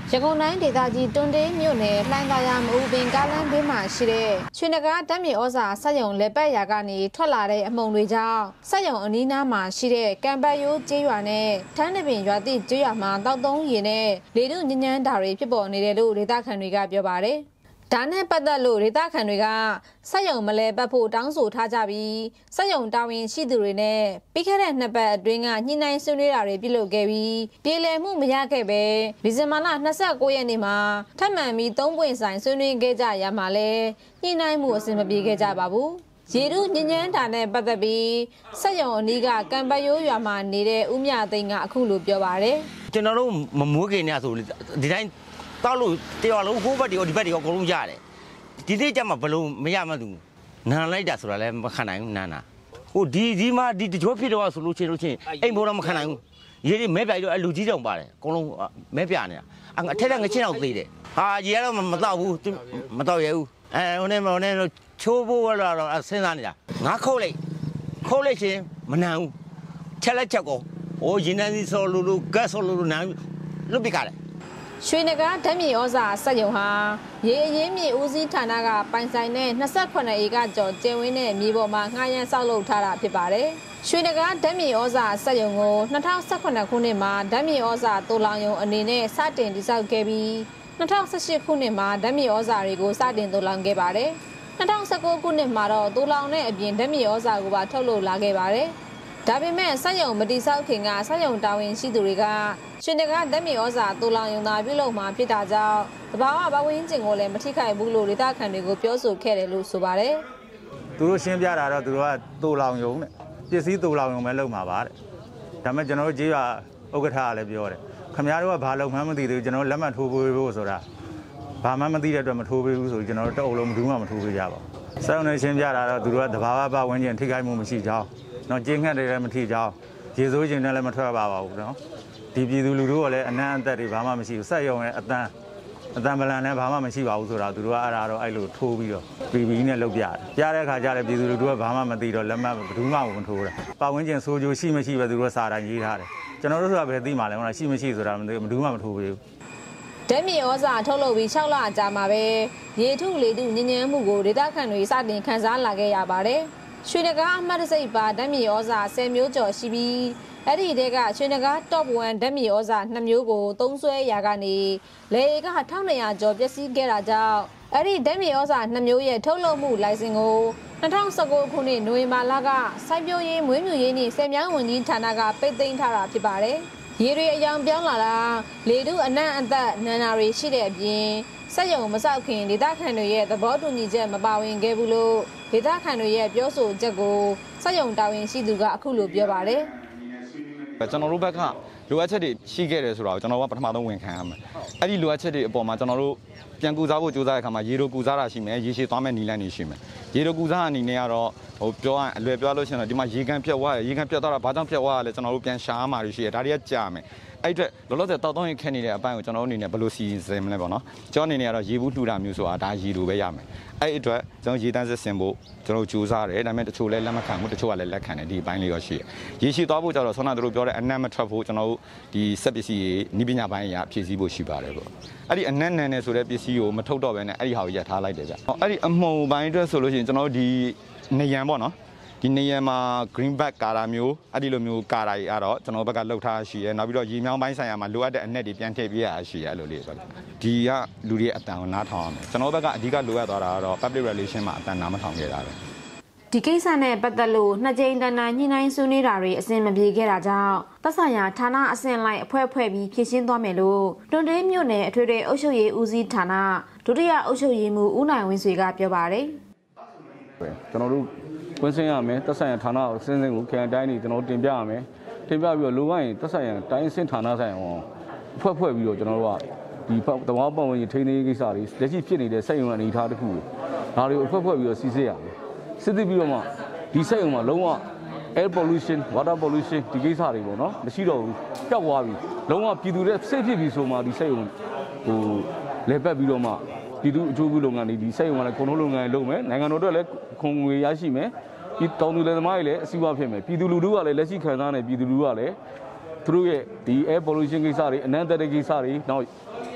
ရန်ကုန်တိုင်းဒေသကြီးတွန်းတေးမြို့နယ်လှိုင်းသာယာမအူပင်ကားလမ်းဘေးမှာရှိတဲ့ရွှေနဂါဓာတ်မြေဩဇာစက်ရုံလက်ပတ်ရာကနေထွက်လာတဲ့အမှုန်တွေကြောင့်စက်ရုံအနီးနားမှာရှိတဲ့ကံပတ်ရိုးကျေးရွာနဲ့ထန်းတပင်ရွာတိကျေးရွာမှာတောက်သုံးရေနဲ့လေထုညဉ့်ညမ်းတာတွေဖြစ်ပေါ်နေတယ်လို့ဒေသခံတွေကပြောပါတယ်ဒါနဲ့ပတ်သက်လို့ဒေသခံတွေကစက်ရုံမလဲပတ်ဖို့တောင်းဆိုထားကြပြီးစက်ရုံတာဝန်ရှိသူတွေနဲ့ပြီးခဲ့တဲ့နှစ်ပတ်အတွင်းကညှိနှိုင်းဆွေးနွေးတာတွေပြုလုပ်ခဲ့ပြီးပြည်လည်မှုမရခဲ့ပဲဒီဇင်ဘာလ29ရက်နေ့မှာထပ်မံပြီး3ပွင့်ဆိုင်ဆွေးနွေးခဲ့ကြရမှာလဲညှိနှိုင်းမှုအဆင်မပြေခဲ့ကြပါဘူးရေထုညဉ့်ညမ်းတာနဲ့ပတ်သက်ပြီးစက်ရုံအနီးကကံပတ်ရိုးရွာမှာနေတဲ့ဦးမြသိန်းကအခုလိုပြောပါတယ်ကျွန်တော်တို့မမွေးခင်နေဆိုဒီတိုင်းတောက်လို့တရားလုံးဟိုးဘက်ဒီဘက်ဒီအကုန်လုံးရတယ်ဒီနေ့ကျမှဘလို့မရမှသူနာလိုက်တာဆိုတာလည်းမခံနိုင်ဘူးနာဟိုဒီမှာဒီတကြောဖြစ်တော့ဆိုလို့ချင်းအိမ်ဘောတော့မခံနိုင်ဘူးရေတွေမဲပြိုက်တော့အလူကြီးတောင်ပါတယ်အကုန်လုံးမဲပြနေတာအထက်ကငချင်းအောင်သေးတယ်ဟာရေကတော့မတော့ဘူးမတော့ရဘူးဟိုနဲ့ချိုးဖို့တော့စဉ်းစားနေတာငါခုတ်လိုက်ချင်းမနမ်းဘူးချက်လက်ချက်ကောဟိုရင်းနှီးစောလို့ဂတ်စောလို့နမ်းလွတ်ပြကြတယ်ရွှေနဂါဓာတ်မြေဩဇာစက်ရုံဟာရေအရင်းမြေဦးစီးဌာနကပိုင်ဆိုင်တဲ့28ဧကကျော်ကျယ်ဝန်းတဲ့မြေပေါ်မှာငှားရမ်းဆောက်လုပ်ထားတာဖြစ်ပါတယ်။ရွှေနဂါဓာတ်မြေဩဇာစက်ရုံကို2018ခုနှစ်မှာဓာတ်မြေဩဇာတူလောင်ရုံအနေနဲ့စတင်တည်ဆောက်ခဲ့ပြီး2018ခုနှစ်မှာဓာတ်မြေဩဇာတွေကိုစတင်တူလောင်ခဲ့ပါတယ်။2019ခုနှစ်မှာတော့တူလောင်တဲ့အပြင်ဓာတ်မြေဩဇာကိုပါထုတ်လုပ်လာခဲ့ပါတယ်။ဒါပေမဲ့စက်ရုံမတိဆောက်ခင်ကစက်ရုံတာဝန်ရှိသူတွေကရွှေနဂါဓာတ်မြေဩဇာတူလောင်ရုံသာပြုလုပ်မှာဖြစ်တာကြောင့်တဘာဝပတ်ဝန်းကျင်ကိုလည်းမထိခိုက်ဘူးလို့ဒေသခံတွေကိုပြောဆိုခဲ့တယ်လို့ဆိုပါတယ်။သူတို့ရှင်းပြတာတော့သူတို့ကတူလောင်ရုံနဲ့ပစ္စည်းတူလောင်ရုံပဲလုပ်မှာပါတဲ့။ဒါပေမဲ့ကျွန်တော်တို့ကြေးရွာဥက္ကဋ္ဌကလည်းပြောတယ်။ခင်ဗျားတို့ကဘာလုပ်မှန်းမသိသေးဘူးကျွန်တော်လက်မှတ်ထိုးပေးဖို့ဆိုတာဘာမှမသိတဲ့အတွက်မထိုးပေးဘူးဆိုပြီးကျွန်တော်တို့တအုပ်လုံးဘူးမှမထိုးပေးကြပါဘူး။စက်ရုံနဲ့ရှင်းပြတာတော့သူတို့ကတဘာဝပတ်ဝန်းကျင်ထိခိုက်မှုမရှိကြောင်းနော်ကျင်းငှက်တွေလည်းမထိကြောင်းရေစိုးခြင်းနဲ့လည်းမထွက်ပါဘူးနော်ဒီပြည်သူလူထုကလည်းအနံ့အသက်တွေဘာမှမရှိဘူးစက်ရုံရဲ့အတန်ပလန်လည်းဘာမှမရှိပါဘူးဆိုတာသူတို့ကအဲ့ဒါတော့အဲ့လိုထိုးပြီးတော့ပြည်နဲ့လုတ်ပြတယ်ပြတဲ့အခါကျလည်းပြည်သူလူထုကဘာမှမသိတော့လက်မှတ်ဘယ်သူမှမထိုးတာပတ်ဝန်းကျင်ဆိုးကျိုးရှိမရှိပဲသူတို့စာတိုင်းရေးထားတယ်ကျွန်တော်တို့ဆိုတာပဲသိမှလည်းဟိုရှိမရှိဆိုတာမသိဘူးဘယ်သူမှမထိုးပေးဘူးဓာတ်မြေဩဇာထုတ်လုပ်ပြီး6လအကြာမှာပဲရေထုလေထုညဉ့်ညမ်းမှုကိုဒေသခံတွေစတင်ခန်းစားလာခဲ့ရပါတယ်ရွှေနဂါအမှတ်တစိပ်ပါဓာတ်မြေဩဇာ10မျိုးကျော်ရှိပြီးအဲ့ဒီတဲကရွှေနဂါ top 1ဓာတ်မြေဩဇာ2မျိုးကိုသုံးစွဲရာကနေလေက1200ကျော်ပျက်စီးခဲ့တာကြောင့်အဲ့ဒီဓာတ်မြေဩဇာ2မျိုးရဲ့ထုတ်လုပ်မှုလိုင်စင်ကို2019ခုနှစ်နိုဝင်ဘာလကစိုက်ပျိုးရေးမွေးမြူရေးနှင့်ဆည်မြောင်းဝန်ကြီးဌာနကပိတ်သိမ်းထားတာဖြစ်ပါတယ်ရေတွေအယောင်ပြောင်းလာတာလေထုအနံ့အသက်နန္နာတွေရှိတဲ့အပြင်စက်ရုံမဆောက်ခင်ဒေသခံတွေရဲ့သဘောတူညီချက်မပါဝင်ခဲ့ဘူးလို့ဒေသခံတွေရဲ့ပြောဆိုချက်ကိုစက်ရုံတာဝန်ရှိသူကအခုလိုပြောပါတယ်ကျွန်တော်တို့ဘက်ကလိုအပ်ချက်တွေရှိခဲ့တယ်ဆိုတာကိုကျွန်တော်ကပထမဆုံးဝန်ခံရမယ်အဲ့ဒီလိုအပ်ချက်တွေအပေါ်မှာကျွန်တော်တို့ပြန်ကူစားဖို့ကြိုးစားတဲ့အခါမှာရေလိုကူစားတာရှိမယ်ရေရှည်သွားမဲ့နီလန်းနေရှိမယ်ရေလိုကူစားအနေနဲ့ကတော့ဟိုပြောရရင်အလွယ်ပြောလို့ရှိရင်တော့ဒီမှာရေကန်ပြတ်သွားတယ်ရေကန်ပြတ်သွားတာဘာကြောင့်ပြတ်သွားရလဲကျွန်တော်တို့ပြန်ရှားမှာရှိတယ်ဒါတွေကကြာမယ်အဲ့အတွက်လောလောဆယ်တောက်တော့ရင်ခက်နေတဲ့အပိုင်းကိုကျွန်တော်တို့အနေနဲ့ဘယ်လိုစီစဉ်မလဲပေါ့နော်ကျွန်တော်အနေနဲ့ကတော့ရေဘူးလှူတာမျိုးဆိုတာဒါရေလိုပဲရမယ်အဲ့အတွက်ကျွန်တော်ရေတန်းစစ်ဆင်ဖို့ကျွန်တော်ကြိုးစားတယ်ဒါပေမဲ့တချို့လည်းလက်မခံဘူးတချို့ကလည်းလက်ခံတယ်ဒီအပိုင်းလေးရောရှိတယ်ရေရှည်သွားဖို့ကြတော့ဆောနာတို့ပြောတဲ့အနက်မထွက်ဖို့ကျွန်တော်တို့ဒီစက်ပစ္စည်းတွေနိပညာပိုင်းအရာဖြည့်ဆည်းဖို့ရှိပါတယ်ပေါ့အဲ့ဒီအနက်နန်နေဆိုတဲ့ပစ္စည်းကိုမထုတ်တော့ဘဲနဲ့အဲ့ဒီဟာကိုရပ်ထားလိုက်တယ်ဗျအဲ့ဒီအမှုံပိုင်းအတွက်ဆိုလို့ရှိရင်ကျွန်တော်တို့ဒီနေရန်ပေါ့နော်ဒီနေရာမှာ green bag ကာတာမျိုးအဲ့ဒီလိုမျိုးကာတာကြီးအဲ့တော့ကျွန်တော်ဘက်ကလှုပ်ထားရှိရဲနောက်ပြီးတော့ရေမြောင်းပိုင်းဆိုင်ရာမှာလိုအပ်တဲ့အနက်တွေပြန်ထည့်ပေးရရှိရဲအဲ့လိုလေးဆိုတော့ဒီကလူတွေအတန်ကိုနားထောင်ရမယ်ကျွန်တော်ဘက်ကအဓိကလိုအပ်သွားတာကတော့ public relation မှာအတန်နားမထောင်ခဲ့တာပဲဒီကိစ္စနဲ့ပတ်သက်လို့နှစ်ကြိမ်တန်ညှိနှိုင်းဆွေးနွေးတာတွေအဆင်မပြေခဲ့တာကြောင့်သက်ဆိုင်ရာဌာနအဆင့်လိုက်အဖွဲ့ပြီးဖြည့်ရှင်းသွားမယ်လို့တွန်တေးမြို့နယ်အထွေထွေအုပ်ချုပ်ရေးဦးစီးဌာနဒုတိယအုပ်ချုပ်ရေးမှူးဦးနိုင်ဝင်းဆွေကပြောပါတယ်ကျွန်တော်တို့ကွင်းစင်းရမယ်သက်ဆိုင်ရာဌာနအစင်းစင်းကိုခရိုင်တိုင်းနေကျွန်တော်တင်ပြရမယ်တင်ပြပြီးတော့လိုအပ်ရင်သက်ဆိုင်ရာတိုင်းစင်းဌာနဆိုင်အောင်ဖွဲ့ပြီးတော့ကျွန်တော်တို့ကဒီတဘာပတ်ဝန်းကျင်ထိန်းသိမ်းရေးကိစ္စတွေလက်ရှိဖြစ်နေတဲ့စက်ရုံအနေအထားတစ်ခုကိုဒါတွေကိုဖွဲ့ပြီးတော့စီစစ်ရမယ်စစ်စစ်ပြီးတော့မှဒီစက်ရုံမှာလုံးဝ air pollution water pollution ဒီကိစ္စတွေပေါ့နော်မရှိတော့ဘူးပျောက်သွားပြီလုံးဝပြည်သူတွေစိတ်ဖြစ်ပြီးဆိုမှဒီစက်ရုံဟိုလဲပတ်ပြီးတော့မှပြည်သူအကျိုးပြုလုပ်ငန်းတွေဒီစက်ရုံကလည်းကုန်ထုတ်လုပ်ငန်းတွေလုပ်မယ်နိုင်ငံတော်တို့လည်းခွန်ငွေရရှိမယ်ဒီတောင်သူလယ်သမားတွေလည်းအစည်းအဝေးဖြစ်မယ်ပြည်သူလူထုကလည်းလက်ရှိခံစားနေပြည်သူလူထုကလည်းသူတို့ရဲ့ဒီ air pollution ကိစ္စတွေအနံ့သက်တဲ့ကိစ္စတွေနောက်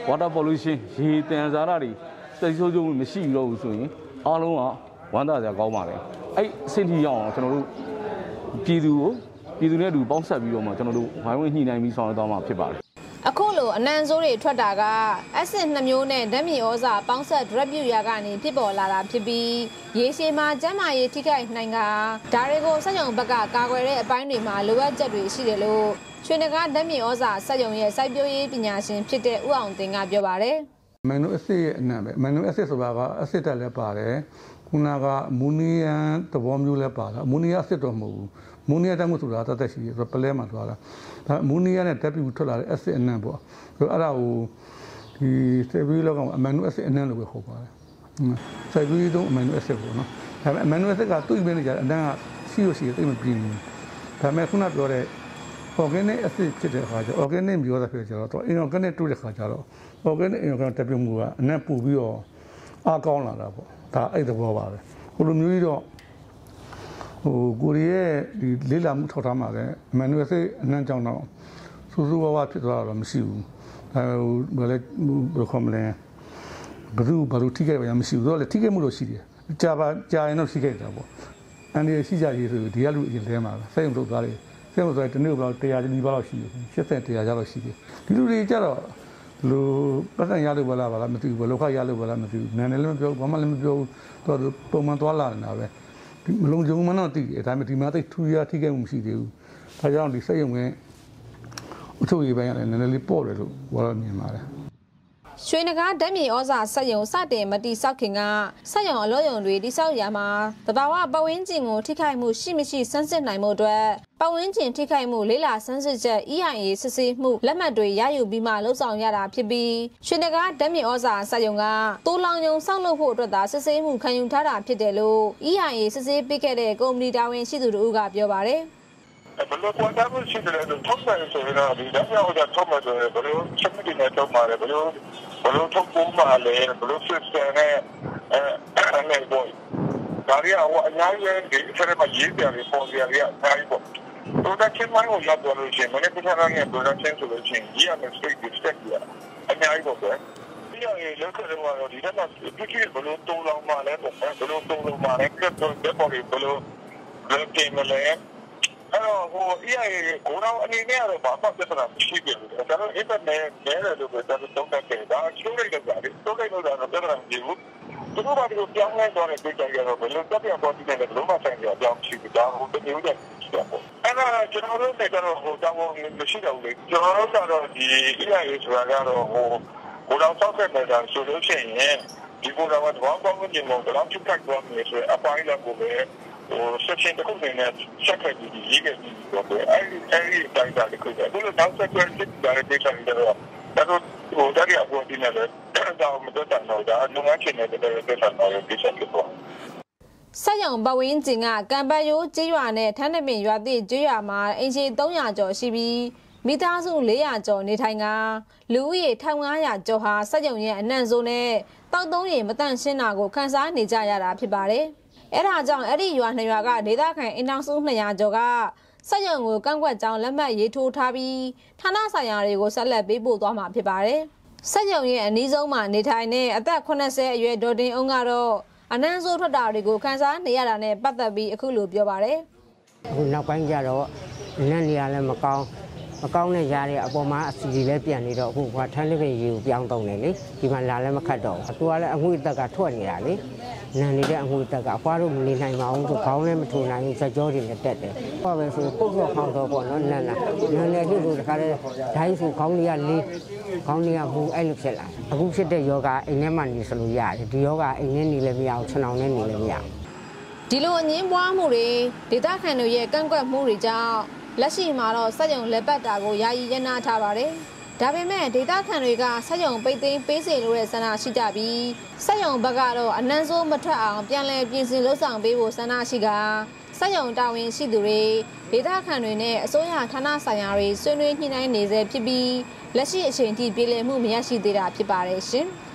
water pollution ရေတန်စာရတွေစိတ်ဆိုးကျုံမရှိတော့ဘူးဆိုရင်အားလုံးကဝမ်းသာစရာကောင်းပါလေအဲ့အဆင့်ထိရောက်အောင်ကျွန်တော်တို့ပြည်သူနဲ့အတူပေါင်းဆက်ပြီးတော့မှကျွန်တော်တို့ဝိုင်းဝန်းညှိနှိုင်းပြီးဆောင်ရွက်သွားမှာဖြစ်ပါတယ်အခုလိုအနံဆိုးတွေထွက်တာကအက်ဆစ်2မျိုးနဲ့ဓာတ်မြေဩဇာပေါင်းဆက်ဒရက်ပြုရာကနေဖြစ်ပေါ်လာတာဖြစ်ပြီးရေရှည်မှာကျန်းမာရေးထိခိုက်နိုင်တာဒါတွေကိုစက်ရုံဘက်ကကာကွယ်တဲ့အပိုင်းတွေမှာလိုအပ်ချက်တွေရှိတယ်လို့ရွှေနဂါဓာတ်မြေဩဇာစက်ရုံရဲ့စိုက်ပျိုးရေးပညာရှင်ဖြစ်တဲ့ဦးအောင်တင်ကပြောပါတယ်အမိုင်နိုအက်ဆစ်ရဲ့အနံပဲအမိုင်နိုအက်ဆစ်ဆိုတာကအက်ဆစ်တက်လည်းပါတယ်ခုနကအမိုနီယမ်သဘောမျိုးလည်းပါတာအမိုနီယာအက်ဆစ်တော့မဟုတ်ဘူးအမိုနီယာဓာတ်ငွေ့ဆိုတာတသက်ရှိတယ်ဆိုတော့ပလဲမှာသွားတာဒါအမိုနီယာနဲ့ဓာတ်ပြုထွက်လာတဲ့အက်ဆစ်အနံပေါ့ဆိုတော့အဲ့ဒါကိုဒီစေဘီလောကအမိုင်နိုအက်ဆစ်အနံလို့ပဲခေါ်ပါတယ်စေဘီတော့အမိုင်နိုအက်ဆစ်ပေါ့နော်ဒါပေမဲ့အမိုင်နိုအက်ဆစ်ကသူ့ပဲနေကြတယ်အနံကရှိလို့ရှိရင်သိမပြင်းဘူးဒါပေမဲ့ခုနပြောတဲ့ organic acid ဖြစ်တဲ့အခါကျ organic မျိုးသားဖြစ်ကြတော့ inorganic တူတဲ့ခါကျတော့ organic inorganic တက်ပြမှုကအနံ့ပူပြီးတော့အားကောင်းလာတာပေါ့ဒါအဲ့သဘောပါပဲဟိုလိုမျိုးကြီးတော့ကိုရီးယားဒီလေးလာမှုထောက်ထားမှာလည်းအမှန်တကယ်အနံ့ကြောင့်တော့စူးစူးဝါးဝါဖြစ်သွားတာတော့မရှိဘူးဘယ်လဲဘယ်ခေါ်မလဲဘယ်လိုထိခိုက်ပါရမရှိဘူးတော့လေထိခိုက်မှုတော့ရှိတယ်ကြာရင်တော့ထိခိုက်တာပေါ့အန်ဒီရှိကြရေးဆိုဒီကလူအရင်လဲမှာစိတ်ဝင်သွားတယ်စိတ်ဝင်သွားတနေ့ကတော့100နီးပါးလောက်ရှိတယ်80 100ကျတော့ရှိတယ်ဒီလူတွေကြတော့လူပတ်စံရလို့ဘာလားမသိဘူးဘလောက်ခရလို့ဘာလားမသိဘူးနာနေလည်းမပြောဘာမှလည်းမပြောဘူးတော့ပုံမှန်သွားလာနေတာပဲမလုံးကြုံမှတော့တည်တယ်ဒါပေမဲ့ဒီမှာသိထူရထိခဲ့မှုမရှိသေးဘူးဒါကြောင့်ဒီစိတ်ယုံကအထုတ်ရေးပိုင်းကလည်းနည်းနည်းလေးပေါ့တယ်လို့ပြောရမြင်ပါတယ်ရွှေနဂါဓာတ်မြေဩဇာစက်ရုံစတင်မတိဆောက်ခင်ကစက်ရုံအလို့ရုံတွေတိဆောက်ရာမှာသဘာဝပတ်ဝန်းကျင်ကိုထိခိုက်မှုရှိမရှိစမ်းစစ်နိုင်မှုအတွက်ပတ်ဝန်းကျင်ထိခိုက်မှုလေးလာစမ်းစစ်ချက် EIA စစ်ဆေးမှုလက်မှတ်တွေရယူပြီးမှလှုပ်ဆောင်ရတာဖြစ်ပြီးရွှေနဂါဓာတ်မြေဩဇာစက်ရုံကတိုးလောင်ယုံဆောက်လုပ်ဖို့အတွက်သာစစ်ဆေးမှုခံယူထားတာဖြစ်တယ်လို့ EIA စစ်ဆေးပေးခဲ့တဲ့ကုမ္ပဏီတာဝန်ရှိသူတို့ကပြောပါတယ်ဘလို့ကွာတာမရှိတယ်လို့ထုတ်တယ်ဆိုရင်တော့ဒီဓာတ်မြေဩဇာထုတ်မှဆိုရင်ဘလို့ချက်ပြီးနေတော့မှာလေဘလို့ထုတ်ဖို့မှလည်းဘလို့ system နဲ့အဲ့ဘောဒါရီအဝအများကြီးဒီဖရမရေးတယ်ပေါ်ပြရအများကြီးပေါ့ production မိုင်းကိုရောက်တော့လို့ရှိရင်မနေ့ကထားတဲ့ production ဆိုလို့ရှိရင်ဒီအမစတိတ် step ရအများကြီးပေါ့ကွဒီရရေလောက်ကတော့ဒီတော့ဒီကိဘလို့တုံးလောင်းမှလည်းပေါ့ဘလို့တုံးလောင်းမှလည်းကတော့ပေါ်ပြီးဘလို့တင်မလဲအဲ့တော့ဟို EIA ကိုတော့အနေနဲ့ကတော့ဘာမှပြဿနာမရှိဘူး။ဒါတော့ internet နဲ့လည်းလို့ပဲတော့တုံးတက်တယ်။ဒါချိုးလိုက်တော့ဒါတုံးလိုက်တော့တော့ပြဿနာမရှိဘူး။သူတို့ဘာလို့ပြောင်းလဲတော့တဲ့ကိစ္စရတော့ဘယ်လိုတက်ပြန်ပေါ်ပြီးတယ်ဘယ်လိုမှဆိုင်ရအောင်ရှိဘူး။ဒါဟိုတမျိုးနဲ့ရှိတာပေါ့။အဲ့တော့ကျွန်တော်တို့ကတော့ဟိုတောင်းမရှိတော့ဘူးလေ။ကျွန်တော်တို့ကတော့ဒီ EIA ဆိုတာကတော့ဟိုကိုတော့ဆောက်ခဲ့တယ်ဆိုလို့ရှိရင်ဒီကိုတော့ဘာမှမမြင်ဘူး။တော့ချုပ်တက်သွားမယ်ဆိုအပိုင်းလည်းကိုပဲဆက်ရှင်တစ်ခုနဲ့ဆက်ခဲ့ပြီးရေးခဲ့ပြီးတော့အဲ့ဒီတိုင်းတာတစ်ခုပဲဘယ်လိုတောင်းဆက်ကြတဲ့ဒါတွေဆက်နေတော့ဒါဟိုဒါရီအပေါ်ဒီနေ့လည်းတော့မတော်တော့ဒါလုံငန်းချင်းနေတဲ့တဲ့ဆက်တော့ဒီဆက်ကတော့စက်ရုံပဝင်းကျင်ကကံပတ်ရိုးကျေးရွာနဲ့ထန်းတပင်ရွာသည့်ကျေးရွာမှာအင်ဂျီ300ကျော်ရှိပြီးမိသားစု400ကျော်နေထိုင်ကလူဦးရေ1500ကျော်ဟာစက်ရုံရဲ့အနှံ့ဆုံးနဲ့တောက်သုံးရေမတန့်ရှင်းတာကိုခန်းစားနေကြရတာဖြစ်ပါတယ်အဲ့ဒါကြောင့်အဲ့ဒီရွာ2ရွာကဒေသခံအင်တောင်စု200ကျော်ကစက်ရုံကိုကန့်ကွက်ကြောင်းလက်မှတ်ရေးထိုးထားပြီးဌာနဆိုင်ရာတွေကိုဆက်လက်ပေးပို့သွားမှာဖြစ်ပါတယ်။စက်ရုံရဲ့အနီးဆုံးမှာနေထိုင်တဲ့အသက်80အရွယ်ဒေါ်တင်အောင်ကတော့အနံ့ဆိုးထွက်တာတွေကိုခန်းစားနေရတာနဲ့ပတ်သက်ပြီးအခုလိုပြောပါတယ်။အခုနောက်ပိုင်းကျတော့လက်နေရလည်းမကောင်းတဲ့ຢာတွေအပေါ်မှာအစီအစီလည်းပြန်နေတော့အခုကထန်းလေးပဲရေကိုပြောင်းတုံးနေလေဒီမှာလာလည်းမခတ်တော့ဘူး။သူကလည်းအငွေ့တက်ကထွက်နေတာလေ။နန်နေတဲ့အငွေ့တက်ကအဖွားတို့မနေနိုင်ပါဘူးသူခေါင်းလည်းမထူနိုင်ဘူးစကြောတွေလည်းတက်တယ်။ဘာပဲဆိုပုတ်တော့ခေါင်းတော့ပေါ့နော်နန်နေဖြစ်လို့တခါတည်းဒိုင်းဆိုခေါင်းလေးကလေးခေါင်းလေးကမူအဲ့လိုဖြစ်လာ။အခုဖြစ်တဲ့ယောဂအိမ်ထဲမှာနေစလို့ရတယ်ဒီယောဂအိမ်ထဲနေလည်းမရဘူးခြံအောင်နဲ့နေလည်းမရဘူး။ဒီလိုအငင်းပွားမှုတွေဒေသခံတွေရဲ့ကန့်ကွက်မှုတွေကြောင့်လက်ရှိမှာတော့စက်ရုံလက်ပတ်တာကိုယာယီရနာထားပါတယ်။ဒါပေမဲ့ဒေသခံတွေကစက်ရုံပိတ်သိမ်းပေးစေလို့တဲ့ဆန္ဒရှိကြပြီးစက်ရုံဘက်ကတော့အနံ့ဆိုးမထွက်အောင်ပြန်လည်ပြင်ဆင်လှုပ်ဆောင်ပေးဖို့ဆန္ဒရှိကစက်ရုံတာဝန်ရှိသူတွေဒေသခံတွေနဲ့အစိုးရဌာနဆိုင်ရာတွေဆွေးနွေးညှိနှိုင်းနေဆဲဖြစ်ပြီးလက်ရှိအချိန်ထိပြည်လည်မှုမရရှိသေးတာဖြစ်ပါတယ်ရှင်။